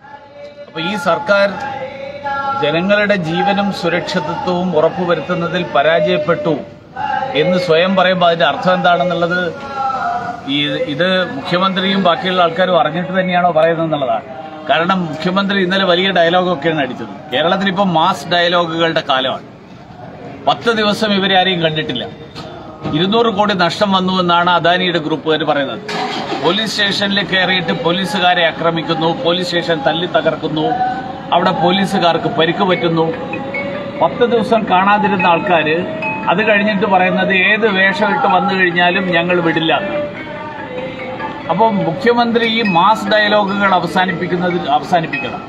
അപ്പോൾ ഈ സർക്കാർ ജനങ്ങളുടെ ജീവനും സുരക്ഷിതത്വവും ഉറപ്പുവരുത്തുന്നതിൽ പരാജയപ്പെട്ടു എന്ന് സ്വയം പറയുമ്പോൾ അതിന്റെ അർത്ഥം എന്താണെന്നുള്ളത് ഇത് മുഖ്യമന്ത്രിയും ബാക്കിയുള്ള ആൾക്കാരും അറിഞ്ഞിട്ട് തന്നെയാണോ പറയുന്നത് എന്നുള്ളതാണ്. കാരണം മുഖ്യമന്ത്രി ഇന്നലെ വലിയ ഡയലോഗൊക്കെയാണ് അടിച്ചത്. കേരളത്തിൽ ഇപ്പോൾ മാസ് ഡയലോഗുകളുടെ കാലമാണ്. 10 ദിവസം ഇവരെ ആരെയും കണ്ടിട്ടില്ല. 200 കോടി നഷ്ടം വന്നു എന്നാണ് അദാനിയുടെ ഗ്രൂപ്പുകാർ പറയുന്നത്. പോലീസ് സ്റ്റേഷനിൽ കയറിയിട്ട് പോലീസുകാരെ ആക്രമിക്കുന്നു, പോലീസ് സ്റ്റേഷൻ തല്ലി തകർക്കുന്നു, അവിടെ പോലീസുകാർക്ക് പരിക്ക് പറ്റുന്നു. 10 ദിവസം കാണാതിരുന്ന ആൾക്കാർ അത് കഴിഞ്ഞിട്ട് പറയുന്നത് ഏത് വേഷമിട്ട് വന്നു കഴിഞ്ഞാലും ഞങ്ങൾ വിടില്ല. അപ്പോൾ മുഖ്യമന്ത്രി ഈ മാസ് ഡയലോഗുകൾ അവസാനിപ്പിക്കണം.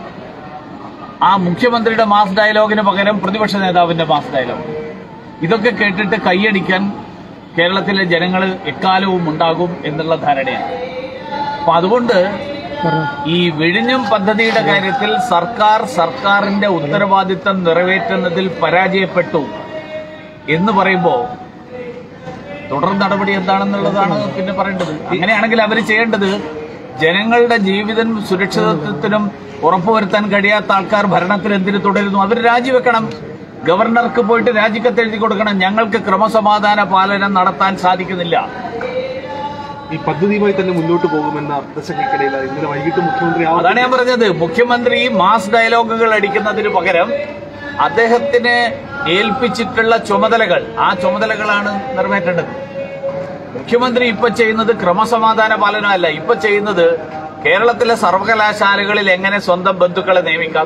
ആ മുഖ്യമന്ത്രിയുടെ മാസ് ഡയലോഗിന് പകരം പ്രതിപക്ഷ നേതാവിന്റെ മാസ് ഡയലോഗ്. ഇതൊക്കെ കേട്ടിട്ട് കൈയടിക്കാൻ കേരളത്തിലെ ജനങ്ങൾ എക്കാലവും ഉണ്ടാകും എന്നുള്ള ധാരണയാണ്. അപ്പൊ അതുകൊണ്ട് ഈ വിഴിഞ്ഞം പദ്ധതിയുടെ കാര്യത്തിൽ സർക്കാരിന്റെ ഉത്തരവാദിത്തം നിറവേറ്റുന്നതിൽ പരാജയപ്പെട്ടു എന്ന് പറയുമ്പോൾ തുടർ നടപടി എന്താണെന്നുള്ളതാണ് പിന്നെ പറയേണ്ടത്. അങ്ങനെയാണെങ്കിൽ അവർ ചെയ്യേണ്ടത് ജനങ്ങളുടെ ജീവിതം സുരക്ഷിതത്വത്തിനും ഉറപ്പുവരുത്താൻ കഴിയാത്ത ആൾക്കാർ ഭരണത്തിൽ എന്തിനു തുടരുന്നു? അവർ രാജിവെക്കണം. ഗവർണർക്ക് പോയിട്ട് രാജിക്കത്ത് എഴുതി കൊടുക്കണം. ഞങ്ങൾക്ക് ക്രമസമാധാന പാലനം നടത്താൻ സാധിക്കുന്നില്ല. ഈ പദ്ധതിയുമായി തന്നെ മുന്നോട്ട് പോകുമെന്ന അർദ്ധശങ്കയ്ക്കിടയിൽ ഇന്നലെ വൈകിട്ട് മുഖ്യമന്ത്രി അതാണ് ഞാൻ പറഞ്ഞത്. മുഖ്യമന്ത്രി മാസ് ഡയലോഗുകൾ അടിക്കുന്നതിന് പകരം അദ്ദേഹത്തിന് ഏൽപ്പിച്ചിട്ടുള്ള ചുമതലകൾ, ആ ചുമതലകളാണ് നിറവേറ്റേണ്ടത്. മുഖ്യമന്ത്രി ഇപ്പൊ ചെയ്യുന്നത് ക്രമസമാധാന പാലനമല്ല. ഇപ്പൊ ചെയ്യുന്നത് കേരളത്തിലെ സർവകലാശാലകളിൽ എങ്ങനെ സ്വന്തം ബന്ധുക്കളെ നിയമിക്കാം,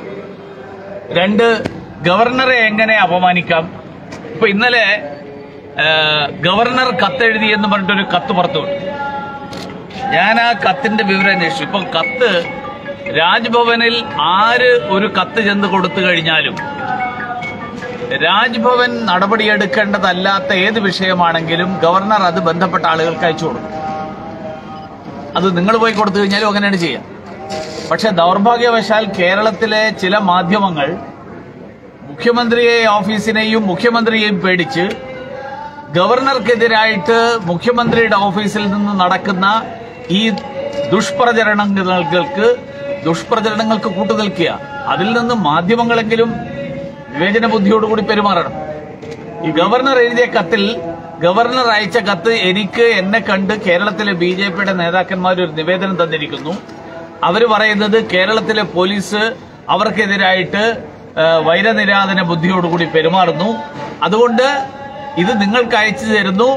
2 ഗവർണറെ എങ്ങനെ അപമാനിക്കാം. ഇപ്പൊ ഇന്നലെ ഗവർണർ കത്തെഴുതി എന്ന് പറഞ്ഞിട്ടൊരു കത്ത് പുറത്തുവിട്ടു. ഞാൻ ആ കത്തിന്റെ വിവരം അന്വേഷിച്ചു. ഇപ്പൊ കത്ത് രാജ്ഭവനിൽ ആര് ഒരു കത്ത് ചെന്ന് കൊടുത്തു കഴിഞ്ഞാലും രാജ്ഭവൻ നടപടിയെടുക്കേണ്ടതല്ലാത്ത ഏത് വിഷയമാണെങ്കിലും ഗവർണർ അത് ബന്ധപ്പെട്ട ആളുകൾക്ക് അയച്ചു കൊടുക്കും. അത് നിങ്ങൾ പോയി കൊടുത്തു കഴിഞ്ഞാലും അങ്ങനെയാണ് ചെയ്യാം. പക്ഷെ ദൗർഭാഗ്യവശാൽ കേരളത്തിലെ ചില മാധ്യമങ്ങൾ മുഖ്യമന്ത്രിയെ ഓഫീസിനെയും മുഖ്യമന്ത്രിയെയും പേടിച്ച് ഗവർണർക്കെതിരായിട്ട് മുഖ്യമന്ത്രിയുടെ ഓഫീസിൽ നിന്ന് നടക്കുന്ന ഈ ദുഷ്പ്രചരണങ്ങൾക്ക് കൂട്ടുനിൽക്കുക. അതിൽ നിന്ന് മാധ്യമങ്ങളെങ്കിലും വിവേചന ബുദ്ധിയോടുകൂടി പെരുമാറണം. ഈ ഗവർണർ എഴുതിയ കത്തിൽ, ഗവർണർ അയച്ച കത്ത് എന്നെ കണ്ട് കേരളത്തിലെ BJPയുടെ നേതാക്കന്മാർ ഒരു നിവേദനം തന്നിരിക്കുന്നു. അവര് പറയുന്നത് കേരളത്തിലെ പോലീസ് അവർക്കെതിരായിട്ട് വൈരനിരാധന ബുദ്ധിയോടുകൂടി പെരുമാറുന്നു. അതുകൊണ്ട് ഇത് നിങ്ങൾക്ക് അയച്ചു തരുന്നു.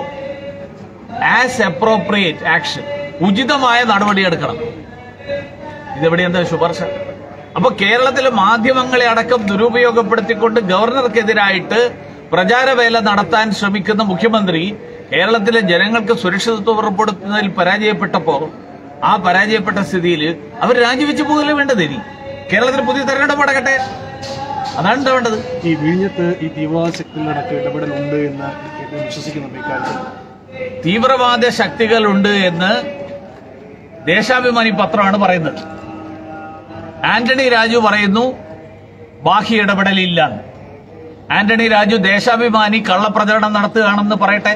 ആസ് അപ്രോപ്രിയേറ്റ് ആക്ഷൻ, ഉചിതമായ നടപടിയെടുക്കണം. ഇതെവിടെ എന്താ ശുപാർശ? അപ്പൊ കേരളത്തിലെ മാധ്യമങ്ങളെ അടക്കം ദുരുപയോഗപ്പെടുത്തിക്കൊണ്ട് ഗവർണർക്കെതിരായിട്ട് പ്രചാരവേല നടത്താൻ ശ്രമിക്കുന്ന മുഖ്യമന്ത്രി കേരളത്തിലെ ജനങ്ങൾക്ക് സുരക്ഷിതത്വം ഉറപ്പെടുത്തുന്നതിൽ പരാജയപ്പെട്ടപ്പോ ആ പരാജയപ്പെട്ട സ്ഥിതിയിൽ അവർ രാജിവെച്ച് പോകല്ലേ വേണ്ടത്. ഇനി കേരളത്തിൽ പുതിയ തെരഞ്ഞെടുപ്പ് നടക്കട്ടെ, അതാണ് വേണ്ടത്. ഈ വിഴിഞ്ഞത്ത് ഈ തീവ്രവാദ ശക്തികളടക്കം ഇടപെടലുണ്ട് എന്ന് വിശ്വസിക്കുന്നുണ്ട്. ഇക്കാര്യത്തിൽ തീവ്രവാദ ശക്തികളുണ്ട് എന്ന് ദേശാഭിമാനി പത്രമാണ് പറയുന്നത്. ആന്റണി രാജു പറയുന്നു ബാഹ്യ ഇടപെടലില്ല. ആന്റണി രാജു ദേശാഭിമാനി കള്ളപ്രചരണം നടത്തുകയാണെന്ന് പറയട്ടെ.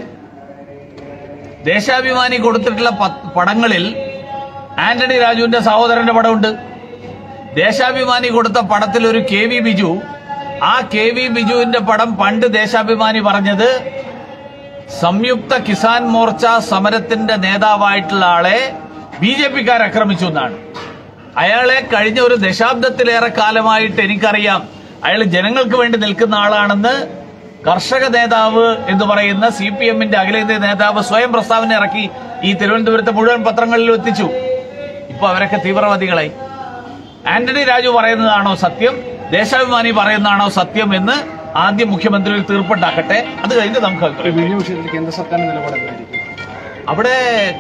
ദേശാഭിമാനി കൊടുത്തിട്ടുള്ള പടങ്ങളിൽ ആന്റണി രാജുവിന്റെ സഹോദരന്റെ പടമുണ്ട്. ദേശാഭിമാനി കൊടുത്ത പടത്തിൽ ഒരു KV ബിജു, ആ KV ബിജുവിന്റെ പടം പണ്ട് ദേശാഭിമാനി പറഞ്ഞത് സംയുക്ത കിസാൻ മോർച്ച സമരത്തിന്റെ നേതാവായിട്ടുള്ള ആളെ BJPക്കാർ ആക്രമിച്ചു എന്നാണ്. അയാളെ കഴിഞ്ഞ ഒരു ദശാബ്ദത്തിലേറെ കാലമായിട്ട് എനിക്കറിയാം, അയാൾ ജനങ്ങൾക്ക് വേണ്ടി നിൽക്കുന്ന ആളാണെന്ന് കർഷക നേതാവ് എന്ന് പറയുന്ന CPMന്റെ അഖിലേന്ത്യാ നേതാവ് സ്വയം പ്രസ്താവന ഇറക്കി ഈ തിരുവനന്തപുരത്തെ മുഴുവൻ പത്രങ്ങളിലും എത്തിച്ചു. ഇപ്പൊ അവരൊക്കെ തീവ്രവാദികളായി. ആന്റണി രാജു പറയുന്നതാണോ സത്യം, ദേശാഭിമാനി പറയുന്നതാണോ സത്യം എന്ന് ആദ്യം മുഖ്യമന്ത്രി തീർപ്പുണ്ടാക്കട്ടെ. അത് കഴിഞ്ഞ് നമുക്ക് കേന്ദ്ര സർക്കാരിന്റെ നിലപാട് അവിടെ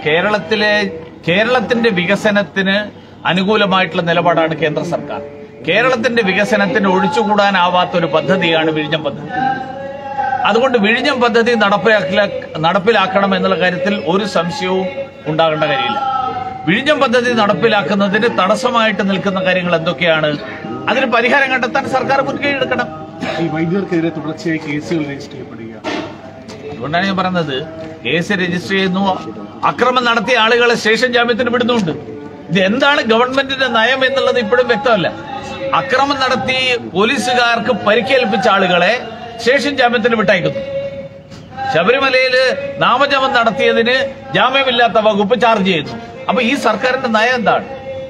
കേരളത്തിന്റെ വികസനത്തിന് അനുകൂലമായിട്ടുള്ള നിലപാടാണ് കേന്ദ്ര സർക്കാർ. കേരളത്തിന്റെ വികസനത്തിന് ഒഴിച്ചുകൂടാനാവാത്ത ഒരു പദ്ധതിയാണ് വിഴിഞ്ഞം പദ്ധതി. അതുകൊണ്ട് വിഴിഞ്ഞം പദ്ധതി നടപ്പിലാക്കണം എന്നുള്ള കാര്യത്തിൽ ഒരു സംശയവും ഉണ്ടാകേണ്ട കാര്യമില്ല. വിഴിഞ്ഞം പദ്ധതി നടപ്പിലാക്കുന്നതിന് തടസ്സമായിട്ട് നിൽക്കുന്ന കാര്യങ്ങൾ എന്തൊക്കെയാണ്, അതിന് പരിഹാരം കണ്ടെത്താൻ സർക്കാർ മുൻകൈ എടുക്കണം. ഈ വൈദ്യർക്കെതിരെ തുടർച്ചയായി കേസുകൾ രജിസ്റ്റർ ചെയ്യപ്പെടുക. അതുകൊണ്ടാണ് ഞാൻ പറഞ്ഞത്, കേസ് രജിസ്റ്റർ ചെയ്യുന്നു, അക്രമം നടത്തിയ ആളുകളെ സ്റ്റേഷൻ ജാമ്യത്തിന് വിടുന്നുണ്ട്. ഇതെന്താണ് ഗവൺമെന്റിന്റെ നയം എന്നുള്ളത് ഇപ്പോഴും വ്യക്തമല്ല. അക്രമം നടത്തി പോലീസുകാർക്ക് പരിക്കേൽപ്പിച്ച ആളുകളെ സ്റ്റേഷൻ ജാമ്യത്തിന് വിട്ടയക്കുന്നു. ശബരിമലയില് നാമജപം നടത്തിയതിന് ജാമ്യമില്ലാത്ത വകുപ്പ് ചാർജ് ചെയ്യുന്നു. അപ്പൊ ഈ സർക്കാരിന്റെ നയം എന്താണ്?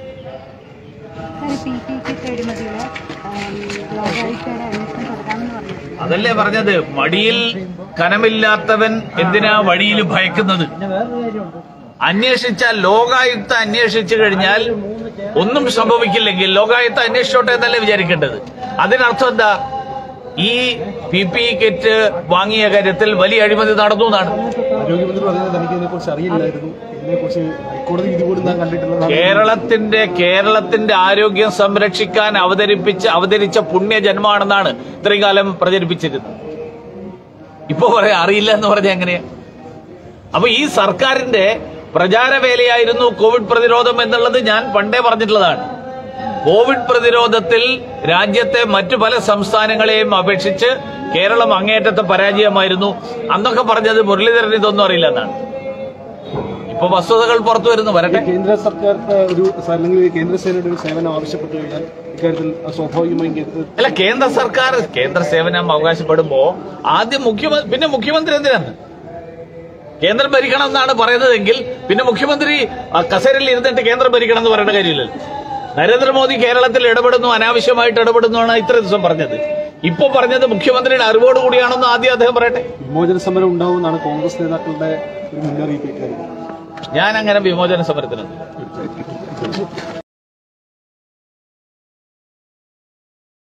അതല്ലേ പറഞ്ഞത്, മടിയിൽ കനമില്ലാത്തവൻ എന്തിനാ വഴിയിൽ ഭയക്കുന്നത്? അന്വേഷിച്ചാൽ ലോകായുക്ത അന്വേഷിച്ചു കഴിഞ്ഞാൽ ഒന്നും സംഭവിക്കില്ലെങ്കിൽ ലോകായുക്ത അന്വേഷിച്ചോട്ടെ എന്നല്ലേ വിചാരിക്കേണ്ടത്. അതിനർത്ഥം എന്താ? ഈ PPE കിറ്റ് വാങ്ങിയ കാര്യത്തിൽ വലിയ അഴിമതി നടന്നു എന്നാണ്. ആരോഗ്യമന്ത്രി പറഞ്ഞത് തനിക്ക് ഇതിനെക്കുറിച്ച് അറിയില്ലായിരുന്നു, ഇതിനെക്കുറിച്ച് ഹൈക്കോടതി വിധി പോലും താൻ കണ്ടിട്ടില്ല. കേരളത്തിന്റെ ആരോഗ്യം സംരക്ഷിക്കാൻ അവതരിച്ച പുണ്യജന്മമാണെന്നാണ് ഇത്രയും കാലം പ്രചരിപ്പിച്ചിരുന്നത്. ഇപ്പൊ പറയാ അറിയില്ല എന്ന് പറഞ്ഞാൽ എങ്ങനെയാ? അപ്പൊ ഈ സർക്കാരിന്റെ പ്രചാരവേലയായിരുന്നു കോവിഡ് പ്രതിരോധം എന്നുള്ളത് ഞാൻ പണ്ടേ പറഞ്ഞിട്ടുള്ളതാണ്. കോവിഡ് പ്രതിരോധത്തിൽ രാജ്യത്തെ മറ്റു പല സംസ്ഥാനങ്ങളെയും അപേക്ഷിച്ച് കേരളം അങ്ങേയറ്റത്തെ പരാജയമായിരുന്നു. അന്നൊക്കെ പറഞ്ഞത് മുരളീധരൻ ഇതൊന്നും അറിയില്ല എന്നാണ്. ഇപ്പൊ വസ്തുതകൾ പുറത്തു വരുന്നു. വരട്ടെ. കേന്ദ്ര സർക്കാർ അല്ലെങ്കിൽ കേന്ദ്ര സേനയുടെ ഒരു സേവനം ആവശ്യപ്പെട്ടു കഴിഞ്ഞാൽ ഇക്കാര്യത്തിൽ സ്വാഭാവികമായും അല്ല, കേന്ദ്ര സർക്കാർ കേന്ദ്ര സേവനം അവകാശപ്പെടുമ്പോ ആദ്യം പിന്നെ മുഖ്യമന്ത്രി എന്തിനാണ്? കേന്ദ്രം ഭരിക്കണം എന്നാണ് പറയുന്നതെങ്കിൽ പിന്നെ മുഖ്യമന്ത്രി കസേരയിൽ ഇരുന്നിട്ട് കേന്ദ്രം ഭരിക്കണം എന്ന് പറയേണ്ട കാര്യമില്ലല്ലോ. നരേന്ദ്രമോദി കേരളത്തിൽ ഇടപെടുന്നു, അനാവശ്യമായിട്ട് ഇടപെടുന്നു ഇത്ര ദിവസം പറഞ്ഞത്. ഇപ്പൊ പറഞ്ഞത് മുഖ്യമന്ത്രിയുടെ അറിവോടുകൂടിയാണെന്ന് ആദ്യം അദ്ദേഹം പറയട്ടെ. വിമോചന സമരം ഉണ്ടാവുമെന്നാണ് കോൺഗ്രസ് നേതാക്കളുടെ ഒരു മുന്നറിയിപ്പ്. ഞാൻ അങ്ങനെ വിമോചന സമരത്തിനൊന്നും